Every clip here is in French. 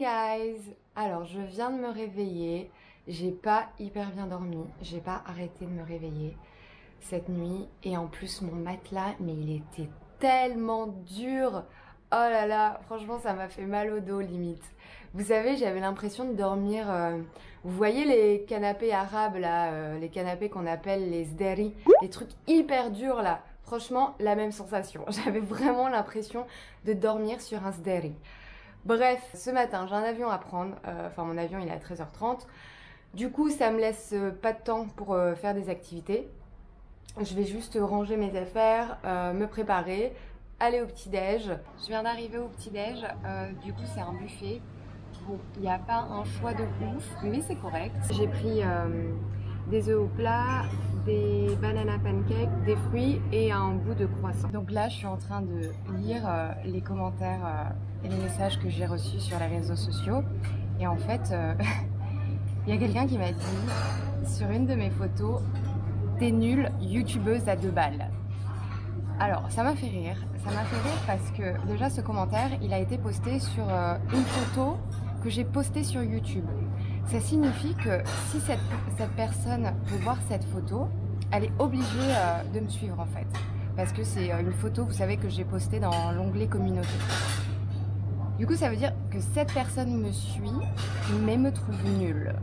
guys! Alors je viens de me réveiller, j'ai pas hyper bien dormi, j'ai pas arrêté de me réveiller cette nuit et en plus mon matelas, mais il était tellement dur! Oh là là, franchement ça m'a fait mal au dos limite. Vous savez, j'avais l'impression de dormir, vous voyez les canapés arabes là, les canapés qu'on appelle les sderi, les trucs hyper durs là. Franchement, la même sensation. J'avais vraiment l'impression de dormir sur un sderi. Bref, ce matin, j'ai un avion à prendre. Enfin, mon avion, il est à 13h30. Du coup, ça me laisse pas de temps pour faire des activités. Je vais juste ranger mes affaires, me préparer, aller au petit-déj. Je viens d'arriver au petit-déj. Du coup, c'est un buffet. Bon, il n'y a pas un choix de ouf, mais c'est correct. J'ai pris des œufs au plat, des banana pancakes, des fruits et un bout de croissant. Donc là, je suis en train de lire les commentaires et les messages que j'ai reçus sur les réseaux sociaux. Et en fait, il y a quelqu'un qui m'a dit sur une de mes photos, t'es nulle, youtubeuse à 2 balles. Alors, ça m'a fait rire. Ça m'a fait rire parce que déjà, ce commentaire, il a été posté sur une photo que j'ai postée sur YouTube. Ça signifie que si cette personne veut voir cette photo, elle est obligée de me suivre en fait. Parce que c'est une photo, vous savez, que j'ai postée dans l'onglet communauté. Du coup, ça veut dire que cette personne me suit, mais me trouve nulle.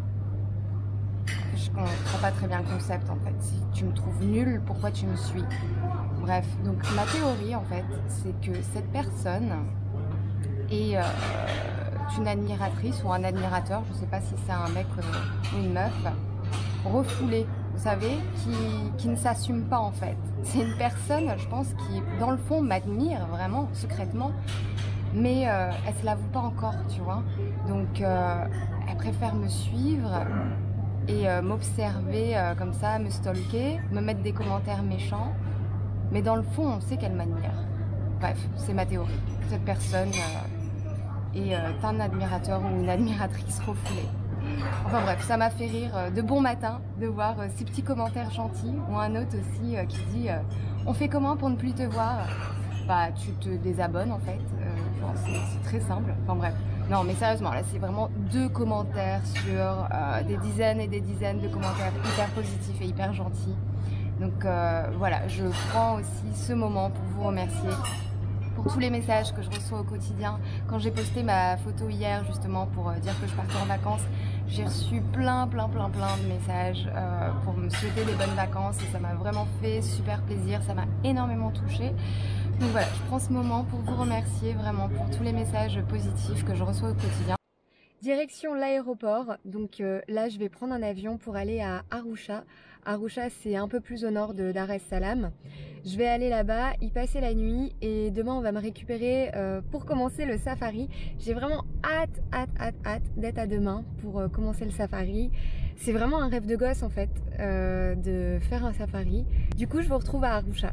Je comprends pas très bien le concept en fait. Si tu me trouves nulle, pourquoi tu me suis? Bref, donc ma théorie en fait, c'est que cette personne est une admiratrice ou un admirateur, je sais pas si c'est un mec ou une meuf, refoulée, vous savez, qui ne s'assume pas en fait. C'est une personne, je pense, qui dans le fond m'admire vraiment, secrètement, mais elle se l'avoue pas encore, tu vois. Donc elle préfère me suivre et m'observer comme ça, me stalker, me mettre des commentaires méchants, mais dans le fond, on sait qu'elle m'admire. Bref, c'est ma théorie. Cette personne est un admirateur ou une admiratrice refoulée. Enfin bref, ça m'a fait rire de bon matin de voir ces petits commentaires gentils, ou un autre aussi qui dit on fait comment pour ne plus te voir? Bah tu te désabonnes en fait, c'est très simple, enfin bref. Non mais sérieusement, là c'est vraiment 2 commentaires sur des dizaines et des dizaines de commentaires hyper positifs et hyper gentils. Donc voilà, je prends aussi ce moment pour vous remercier pour tous les messages que je reçois au quotidien. Quand j'ai posté ma photo hier justement pour dire que je partais en vacances, j'ai reçu plein de messages pour me souhaiter des bonnes vacances et ça m'a vraiment fait super plaisir, ça m'a énormément touchée. Donc voilà, je prends ce moment pour vous remercier vraiment pour tous les messages positifs que je reçois au quotidien. Direction l'aéroport, donc là je vais prendre un avion pour aller à Arusha. Arusha c'est un peu plus au nord de Dar es Salaam. Je vais aller là-bas, y passer la nuit et demain on va me récupérer pour commencer le safari. J'ai vraiment hâte d'être à demain pour commencer le safari. C'est vraiment un rêve de gosse en fait de faire un safari. Du coup je vous retrouve à Arusha.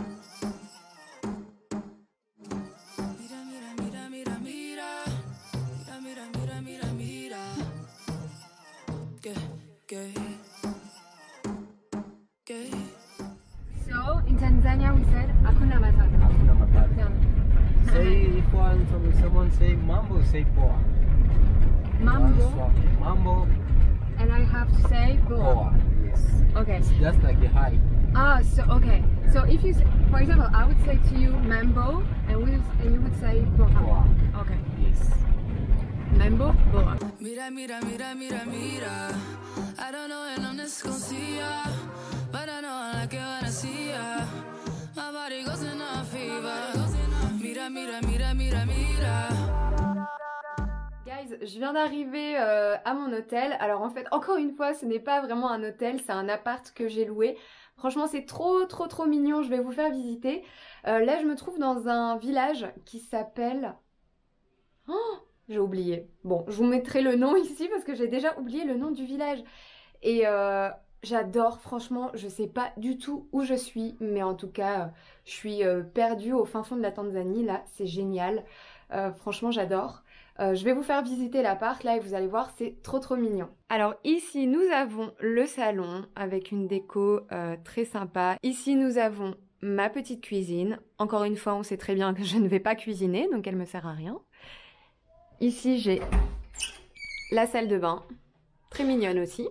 So in Tanzania we said Hakuna Matata. Hakuna Matata. Say if someone say mambo, say poa. Mambo. Mambo. And I have to say boa. Poa. Yes. Okay. It's just like a hi. Ah, so okay. So if you, for example, I would say to you mambo, and you would say boa. Poa. Okay. Yes. Mambo, boa. Mira, mira, mira, mira, mira. I don't know when I'm just gonna see ya, but I know I like it when I see ya. My body goes in a fever. Mira, mira, mira, mira, mira. Guys, je viens d'arriver à mon hôtel. Alors en fait, encore une fois, ce n'est pas vraiment un hôtel, c'est un appart que j'ai loué. Franchement, c'est trop mignon, je vais vous faire visiter. Là, je me trouve dans un village qui s'appelle... Oh, j'ai oublié. Bon, je vous mettrai le nom ici parce que j'ai déjà oublié le nom du village. Et j'adore, franchement, je sais pas du tout où je suis, mais en tout cas, je suis perdue au fin fond de la Tanzanie, là, c'est génial. Franchement, j'adore. Je vais vous faire visiter l'appart, là, et vous allez voir, c'est trop mignon. Alors ici, nous avons le salon avec une déco très sympa. Ici, nous avons ma petite cuisine. Encore une fois, on sait très bien que je ne vais pas cuisiner, donc elle me sert à rien. Ici, j'ai la salle de bain, très mignonne aussi.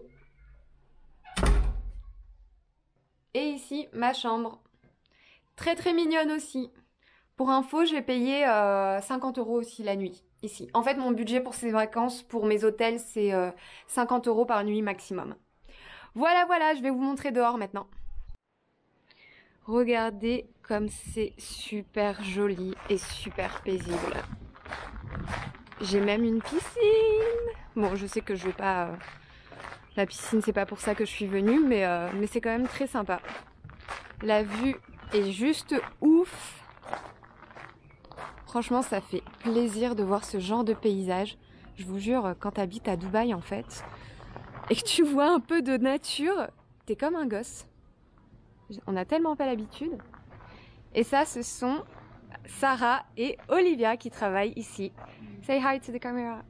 Et ici, ma chambre, très très mignonne aussi. Pour info, je vais payer 50 € aussi la nuit, ici. En fait, mon budget pour ces vacances, pour mes hôtels, c'est 50 € par nuit maximum. Voilà, voilà, je vais vous montrer dehors maintenant. Regardez comme c'est super joli et super paisible. J'ai même une piscine. Bon, je sais que je vais pas... La piscine, c'est pas pour ça que je suis venue, mais c'est quand même très sympa. La vue est juste ouf. Franchement, ça fait plaisir de voir ce genre de paysage. Je vous jure, quand tu habites à Dubaï, en fait, et que tu vois un peu de nature, t'es comme un gosse. On a tellement pas l'habitude. Et ça, ce sont Sarah et Olivia qui travaillent ici. Say hi to the camera.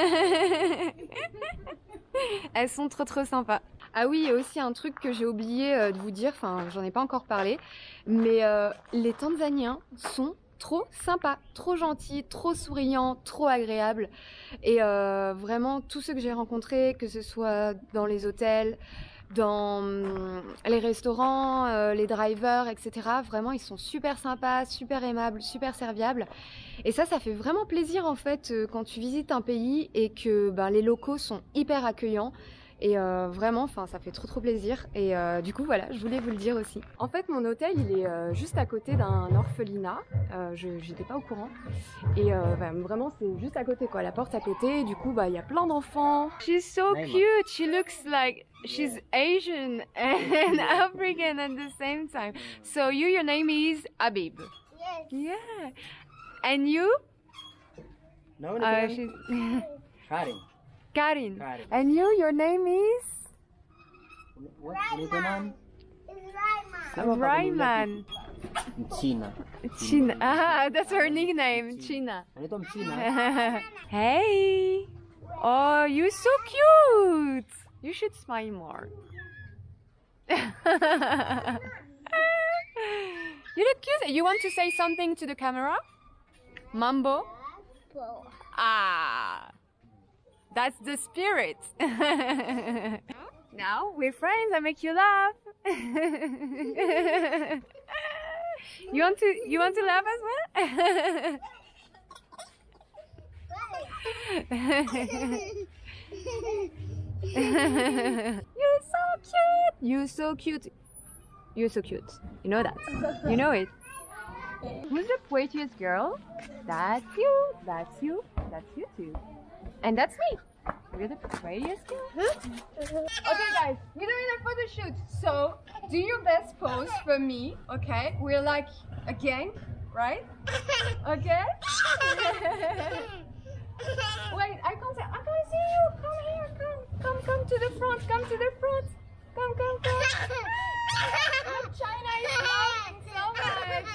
Elles sont trop trop sympas. Ah oui, il y a aussi un truc que j'ai oublié de vous dire, enfin j'en ai pas encore parlé, mais les Tanzaniens sont trop sympas, trop gentils, trop souriants, trop agréables. Et vraiment tous ceux que j'ai rencontrés, que ce soit dans les hôtels, dans les restaurants, les drivers, etc. Vraiment, ils sont super sympas, super aimables, super serviables. Et ça fait vraiment plaisir en fait quand tu visites un pays et que les locaux sont hyper accueillants. Et vraiment, enfin, ça fait trop plaisir. Et du coup, voilà, je voulais vous le dire aussi. En fait, mon hôtel, il est juste à côté d'un orphelinat. J'étais pas au courant. Et vraiment, c'est juste à côté, quoi. La porte à côté. Et du coup, il y a plein d'enfants. She's so cute. She looks like she's Asian and African at the same time. So your name is Habib. Yes. Yeah. And you? No, She's Karin. Karin. Karin. And your name is? What? Lieutenant? It's Nama Rayman. Rayman. China. China. Ah, that's her nickname, China. Ano itong China? Hey! Oh, you're so cute! You should smile more. You look cute. You want to say something to the camera? Mambo? Ah! That's the spirit. Now we're friends. I make you laugh. You want to laugh as well? You're so cute. You're so cute. You're so cute. You know that. You know it. Who's the prettiest girl? That's you. That's you. That's you too. And that's me. You're the prettiest girl. Okay guys, we're doing a photo shoot. So do your best pose for me, okay? We're like a gang, right? Okay? Wait, I can't see you. Come here, come to the front, come to the front. Come. China is laughing so much.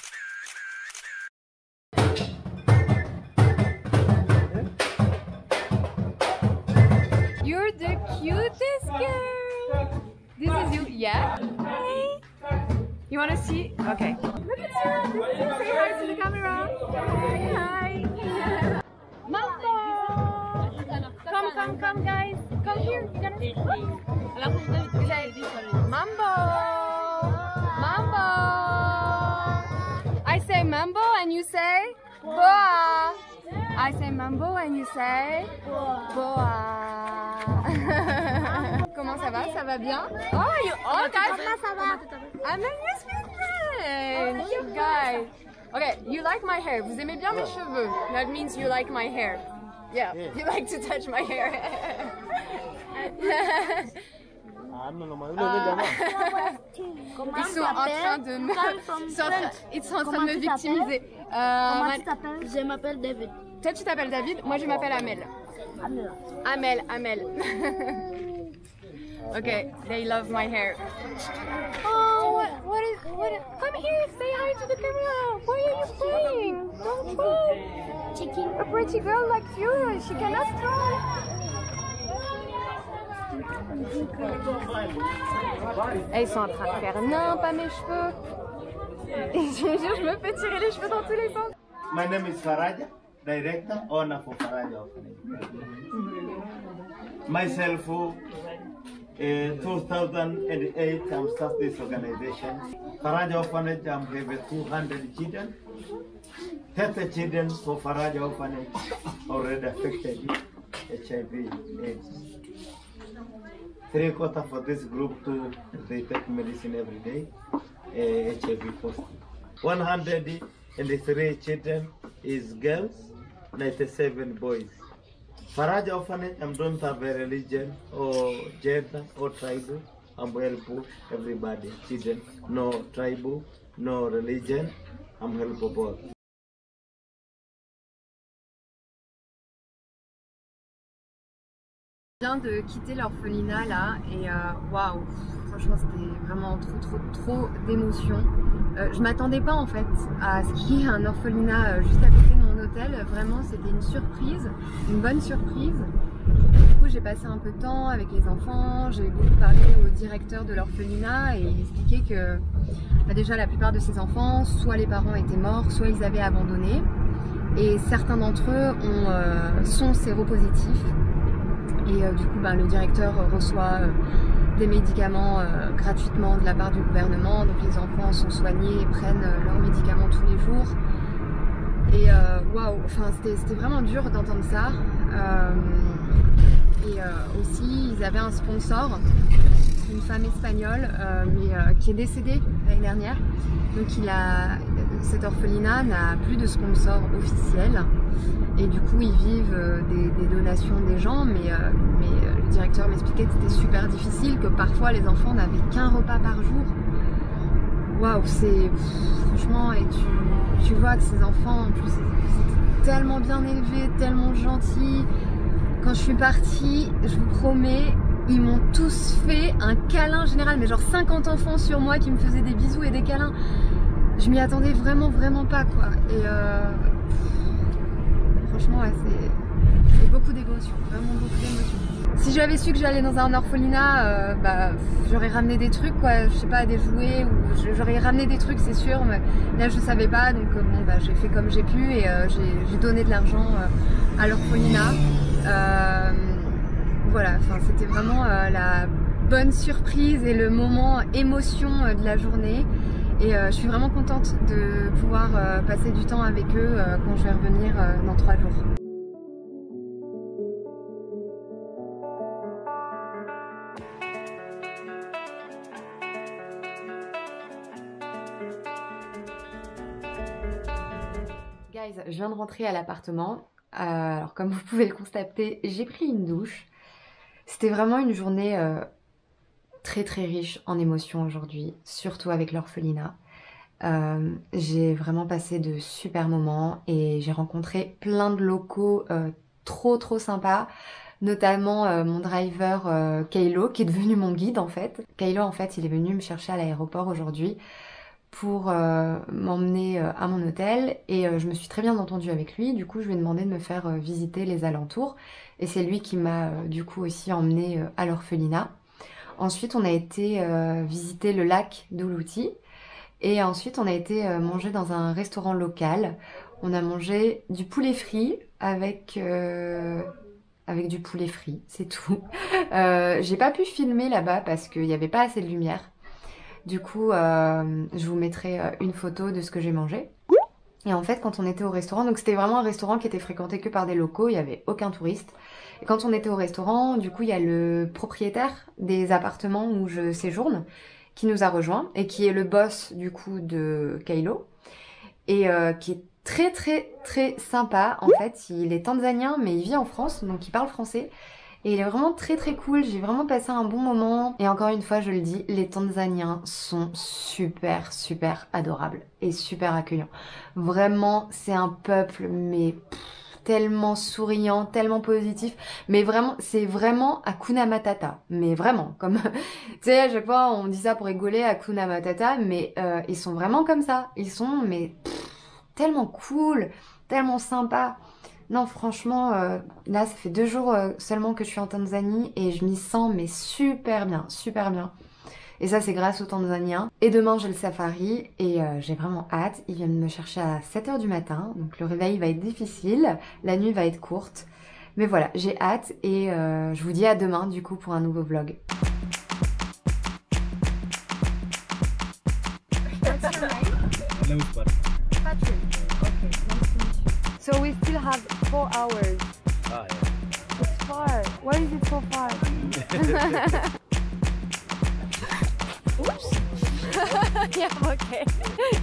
You're the cutest girl. This is you, yeah? Hey. You wanna see? Okay. Look at you. Say hi to the camera. Hi. Mambo. Come, guys. Come here. Mambo. I say mambo and you say boa. I say mambo and you say boa. Comment ça va? Ça va bien? Oh guys, I'm a yes friend. You guys. Okay, you like my hair. Vous aimez bien mes cheveux. That means you like my hair. Yeah, you like to touch my hair. Ils sont en train de me victimiser. Comment tu t'appelles? Je m'appelle David. Toi tu t'appelles David, moi je m'appelle Amel. Amel. Okay, they love my hair. Oh, what is, come here, say hi to the camera. Why are you playing? Don't play. Chicken. A pretty girl like you, she cannot try. Et ils sont en train de faire nimp à mes cheveux. Et je me fais tirer les cheveux dans tous les sens. My name is Faraja. director, owner for Faraja Orphanage. Myself, 2008, I'm started this organization. Faraja Orphanage, I'm having 200 children. 30 children for Faraja Orphanage already affected with HIV/AIDS. 3/4 for this group too, they take medicine every day, HIV positive. 103 children is girls, 97 boys. Faraja Orphanage, I don't have a religion or gender or tribal. I'm helpful everybody, children, no tribal, no religion, I'm helpful both. Je viens de quitter l'orphelinat là et waouh, franchement c'était vraiment trop d'émotions. Je m'attendais pas en fait à ce qu'il y ait un orphelinat juste à côté de mon hôtel. Vraiment c'était une surprise, une bonne surprise. Du coup j'ai passé un peu de temps avec les enfants, j'ai beaucoup parlé au directeur de l'orphelinat et il expliquait que déjà la plupart de ces enfants, soit les parents étaient morts, soit ils avaient abandonné. Et certains d'entre eux sont séropositifs. Et du coup, le directeur reçoit des médicaments gratuitement de la part du gouvernement. Donc les enfants sont soignés et prennent leurs médicaments tous les jours. Et waouh, enfin c'était vraiment dur d'entendre ça. Aussi, ils avaient un sponsor, une femme espagnole, mais qui est décédée l'année dernière. Donc cet orphelinat n'a plus de sponsor officiel. Et du coup, ils vivent des donations des gens, mais le directeur m'expliquait que c'était super difficile, que parfois les enfants n'avaient qu'un repas par jour. Waouh, c'est franchement, et tu vois que ces enfants, en plus, c'était tellement bien élevés, tellement gentils. Quand je suis partie, je vous promets, ils m'ont tous fait un câlin général, mais genre 50 enfants sur moi qui me faisaient des bisous et des câlins. Je m'y attendais vraiment pas quoi. Et franchement, ouais, c'est beaucoup d'émotions, vraiment beaucoup d'émotions. Si j'avais su que j'allais dans un orphelinat, j'aurais ramené des trucs, quoi, je sais pas, des jouets, ou j'aurais ramené des trucs, c'est sûr, mais là je savais pas, donc j'ai fait comme j'ai pu et j'ai donné de l'argent à l'orphelinat. Voilà, enfin c'était vraiment la bonne surprise et le moment émotion de la journée. Et je suis vraiment contente de pouvoir passer du temps avec eux quand je vais revenir dans 3 jours. Guys, je viens de rentrer à l'appartement. Alors comme vous pouvez le constater, j'ai pris une douche. C'était vraiment une journée très riche en émotions aujourd'hui, surtout avec l'orphelinat. J'ai vraiment passé de super moments et j'ai rencontré plein de locaux trop sympas, notamment mon driver Kaylo qui est devenu mon guide en fait. Kaylo en fait il est venu me chercher à l'aéroport aujourd'hui pour m'emmener à mon hôtel et je me suis très bien entendue avec lui. Du coup je lui ai demandé de me faire visiter les alentours et c'est lui qui m'a du coup aussi emmenée à l'orphelinat. Ensuite on a été visiter le lac d'Oulouti et ensuite on a été manger dans un restaurant local. On a mangé du poulet frit avec du poulet frit, c'est tout. J'ai pas pu filmer là-bas parce qu'il n'y avait pas assez de lumière. Du coup, je vous mettrai une photo de ce que j'ai mangé. Et en fait, quand on était au restaurant, donc c'était vraiment un restaurant qui était fréquenté que par des locaux, il n'y avait aucun touriste. Et quand on était au restaurant, du coup, il y a le propriétaire des appartements où je séjourne qui nous a rejoints et qui est le boss du coup de Kaylo et qui est très sympa. En fait, il est tanzanien mais il vit en France, donc il parle français. Et il est vraiment très cool, j'ai vraiment passé un bon moment. Et encore une fois, je le dis, les Tanzaniens sont super adorables et super accueillants. Vraiment, c'est un peuple, mais tellement souriant, tellement positif. Mais vraiment, c'est vraiment Hakuna Matata. Mais vraiment, comme... tu sais, à chaque fois, on dit ça pour rigoler, Hakuna Matata, mais ils sont vraiment comme ça. Ils sont, mais tellement cool, tellement sympas. Non, franchement, là, ça fait 2 jours seulement que je suis en Tanzanie et je m'y sens mais super bien. Et ça, c'est grâce aux Tanzaniens. Et demain, j'ai le safari et j'ai vraiment hâte. Ils viennent me chercher à 7h du matin. Donc le réveil va être difficile. La nuit va être courte. Mais voilà, j'ai hâte et je vous dis à demain du coup pour un nouveau vlog. Patrick. Okay, nice to meet you. So we still have 4 hours. Ah, yeah. It's far. Why is it so far? Oops. Yeah, okay.